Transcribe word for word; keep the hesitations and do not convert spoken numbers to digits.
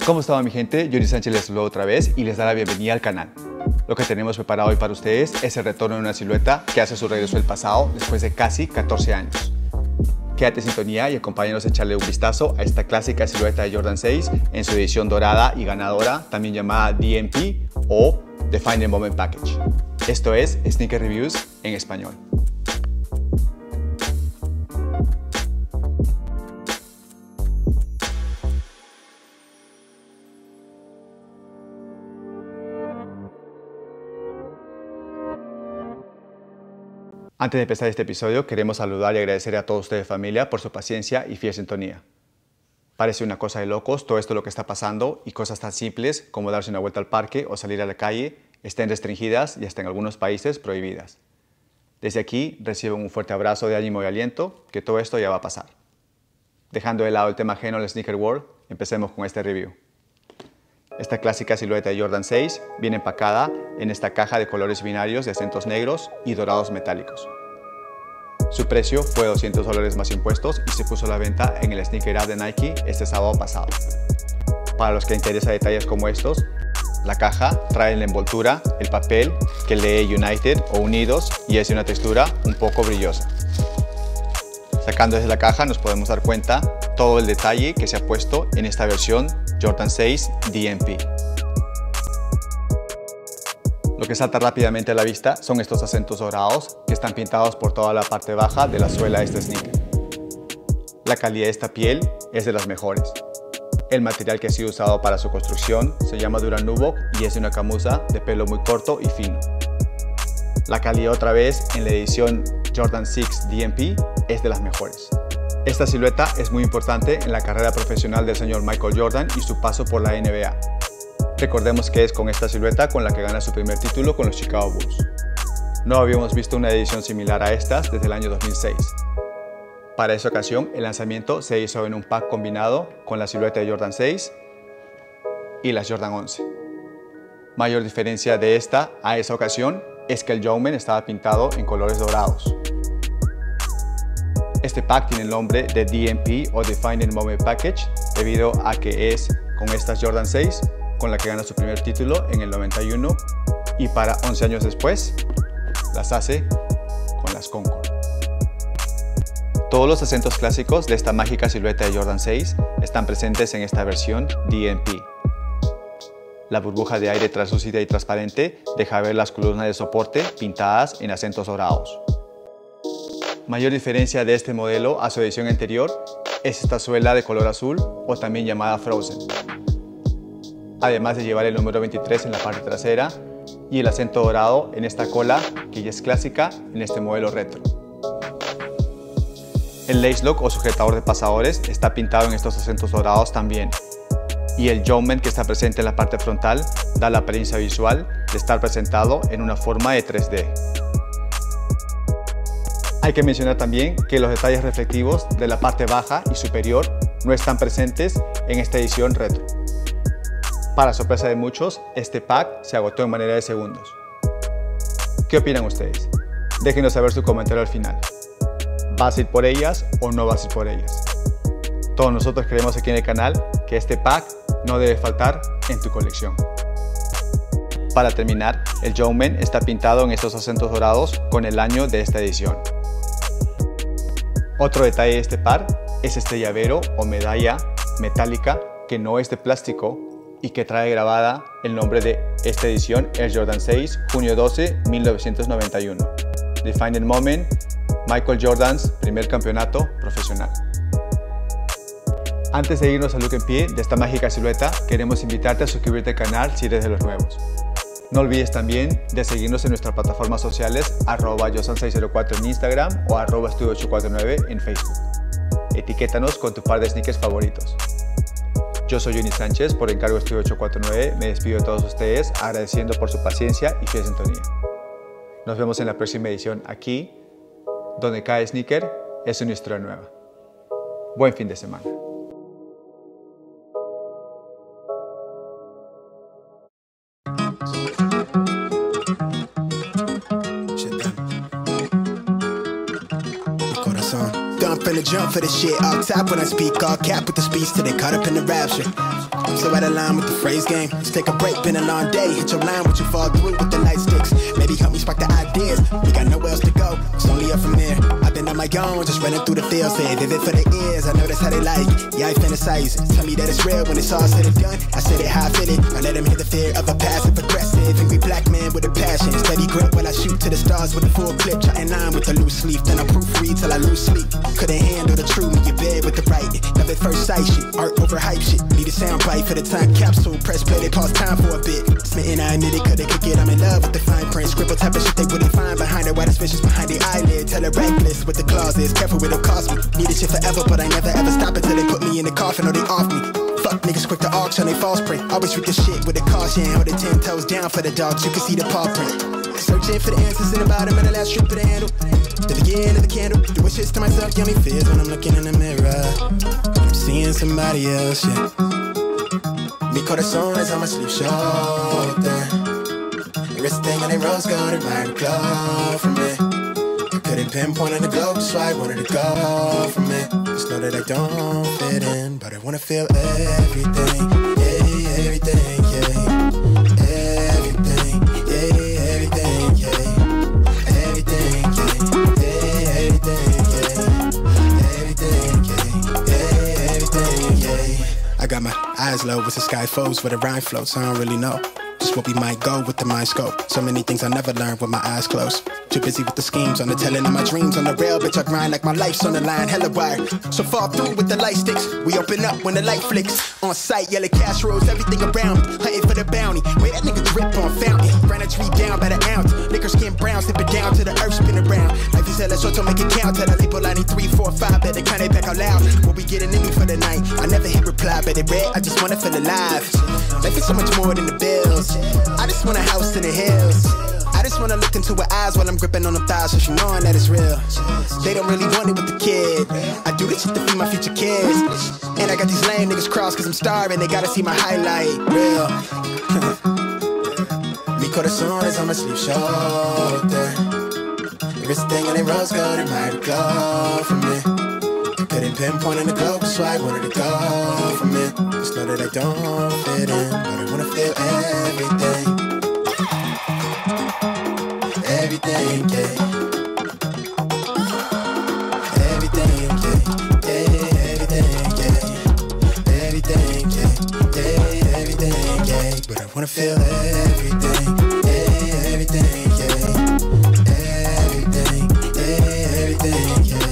¿Cómo estaba mi gente? Johnny Sánchez les saluda otra vez y les da la bienvenida al canal. Lo que tenemos preparado hoy para ustedes es el retorno de una silueta que hace su regreso del pasado después de casi catorce años. Quédate en sintonía y acompáñanos a echarle un vistazo a esta clásica silueta de Jordan seis en su edición dorada y ganadora, también llamada D M P o Define the Moment Package. Esto es Sneaker Reviews en español. Antes de empezar este episodio, queremos saludar y agradecer a todos ustedes, familia, por su paciencia y fiel sintonía. Parece una cosa de locos todo esto lo que está pasando y cosas tan simples como darse una vuelta al parque o salir a la calle estén restringidas y hasta en algunos países prohibidas. Desde aquí reciben un fuerte abrazo de ánimo y aliento que todo esto ya va a pasar. Dejando de lado el tema ajeno al sneaker world, empecemos con este review. Esta clásica silueta de Jordan seis viene empacada en esta caja de colores binarios de acentos negros y dorados metálicos. Su precio fue doscientos dólares más impuestos y se puso a la venta en el Sneaker App de Nike este sábado pasado. Para los que les interesa detalles como estos, la caja trae en la envoltura el papel que lee United o Unidos y es de una textura un poco brillosa. Sacando desde la caja nos podemos dar cuenta todo el detalle que se ha puesto en esta versión Jordan seis D M P. Lo que salta rápidamente a la vista son estos acentos dorados que están pintados por toda la parte baja de la suela de este sneaker. La calidad de esta piel es de las mejores. El material que ha sido usado para su construcción se llama Duran Nubuck y es de una camuza de pelo muy corto y fino. La calidad otra vez en la edición Jordan seis D M P es de las mejores. Esta silueta es muy importante en la carrera profesional del señor Michael Jordan y su paso por la N B A. Recordemos que es con esta silueta con la que gana su primer título con los Chicago Bulls. No habíamos visto una edición similar a estas desde el año dos mil seis. Para esa ocasión, el lanzamiento se hizo en un pack combinado con la silueta de Jordan seis y las Jordan once. Mayor diferencia de esta a esa ocasión es que el Jumpman estaba pintado en colores dorados. Este pack tiene el nombre de D M P o Define the Moment Package debido a que es con estas Jordan seis con la que gana su primer título en el noventa y uno y para once años después las hace con las Concord. Todos los acentos clásicos de esta mágica silueta de Jordan seis están presentes en esta versión D M P. La burbuja de aire translúcida y transparente deja ver las columnas de soporte pintadas en acentos dorados. Mayor diferencia de este modelo a su edición anterior es esta suela de color azul o también llamada Frozen. Además de llevar el número veintitrés en la parte trasera y el acento dorado en esta cola que ya es clásica en este modelo retro. El lace lock o sujetador de pasadores está pintado en estos acentos dorados también. Y el Jumpman que está presente en la parte frontal da la apariencia visual de estar presentado en una forma de tres D. Hay que mencionar también que los detalles reflectivos de la parte baja y superior no están presentes en esta edición retro. Para sorpresa de muchos, este pack se agotó en manera de segundos. ¿Qué opinan ustedes? Déjenos saber su comentario al final. ¿Vas a ir por ellas o no vas a ir por ellas? Todos nosotros creemos aquí en el canal que este pack no debe faltar en tu colección. Para terminar, el Jumpman está pintado en estos acentos dorados con el año de esta edición. Otro detalle de este par es este llavero o medalla metálica que no es de plástico y que trae grabada el nombre de esta edición Air Jordan seis, junio doce, mil novecientos noventa y uno. Define the Moment, Michael Jordan's primer campeonato profesional. Antes de irnos al look en pie de esta mágica silueta, queremos invitarte a suscribirte al canal si eres de los nuevos. No olvides también de seguirnos en nuestras plataformas sociales arroba yosan seis cero cuatro en Instagram o arroba estudio ocho cuatro nueve en Facebook. Etiquétanos con tu par de sneakers favoritos. Yo soy Johnny Sánchez, por encargo de Estudio ocho cuatro nueve, me despido de todos ustedes agradeciendo por su paciencia y fiel sintonía. Nos vemos en la próxima edición aquí, donde cada sneaker es una historia nueva. Buen fin de semana. Finna jump for the shit, all top when I speak, all cap with the speech till they caught up in the rapture. I'm so out of line with the phrase game. Let's take a break, been a long day. Hit your line, what you fall through with the light sticks. Maybe help me spark the ideas. We got nowhere else to go, it's only up from there. I've been on my own, just running through the field. Say vivid for the ears, I know that's how they like it. Yeah, I fantasize it. Tell me that it's real when it's all said and done. I said it how I feel it. I let them hear the fear of a passive aggressive. Angry black man with a passion. Steady grip while I shoot to the stars with a full clip. Chatting nine with a loose leaf. Then I proofread till I lose sleep. Couldn't handle the truth when you bed with the right. Love at first sight shit. Art over hype shit. Need a sound bite for the time capsule. Press play, they pause time for a bit. Smitten, I admit it, couldn't kick it. I'm in love with the fine print. Scribble type of shit they wouldn't find behind it. Why the suspicious behind the eyelid. Tell it reckless with the clauses. Careful with it'll cost me. Need this shit forever, but I never ever stop until they put me in the coffin or they off me. Fuck niggas quick to auction, they false print. Always treat the shit with a caution. Hold it ten toes down for the dogs, you can see the paw print. Searching for the answers in the bottom of the last strip of the handle. The beginning of the candle. Doing shits to myself, yummy fears when I'm looking in the mirror. I'm seeing somebody else, yeah. Mi corazón is on my sleeve shoulder. Everything on the rose gold and my glow from me. I couldn't pinpoint on the globe, so I wanted to go from it. Just know that I don't fit in, but I wanna feel everything, yeah, everything, yeah. Everything, yeah, everything, yeah. Everything, yeah, yeah, everything, yeah. Everything, yeah, yeah, everything, yeah. I got my eyes low with the sky flows, where the rhyme floats, I don't really know. Just where we might go with the mind scope. So many things I never learned with my eyes closed. Too busy with the schemes, on the telling of my dreams. On the rail, bitch, I grind like my life's on the line, hella wired. So fall through with the light sticks. We open up when the light flicks. On sight, yellow casseroles, everything around me. Hunting for the bounty. Wait, that nigga drip on fountain. Ran a tree down by the ounce. Liquor skin brown, slip it down to the earth, spin around. Life is hella short, so make it count. Tell the label I need three, four, five, better count it back out loud. What we getting into for the night? I never hit reply, but it read, I just wanna feel alive. Life is so much more than the bills. I just want a house in the hills. I just wanna look into her eyes while I'm gripping on them thighs, so she knowing that it's real. They don't really want it with the kid. I do this shit to feed my future kids. And I got these lame niggas crossed cause I'm starving. They gotta see my highlight, real. Mi corazón is on my sleeve shoulder. Everything in the rose gold, it might go from me. I couldn't pinpoint in the globe, so I wanted to go from it. Just know that I don't fit in, but I wanna feel everything. Everything, yeah. Everything, yeah. Yeah, everything, yeah. Everything, yeah. Yeah, everything, yeah. But I wanna feel everything. Yeah, everything, yeah. Everything, yeah, everything, yeah.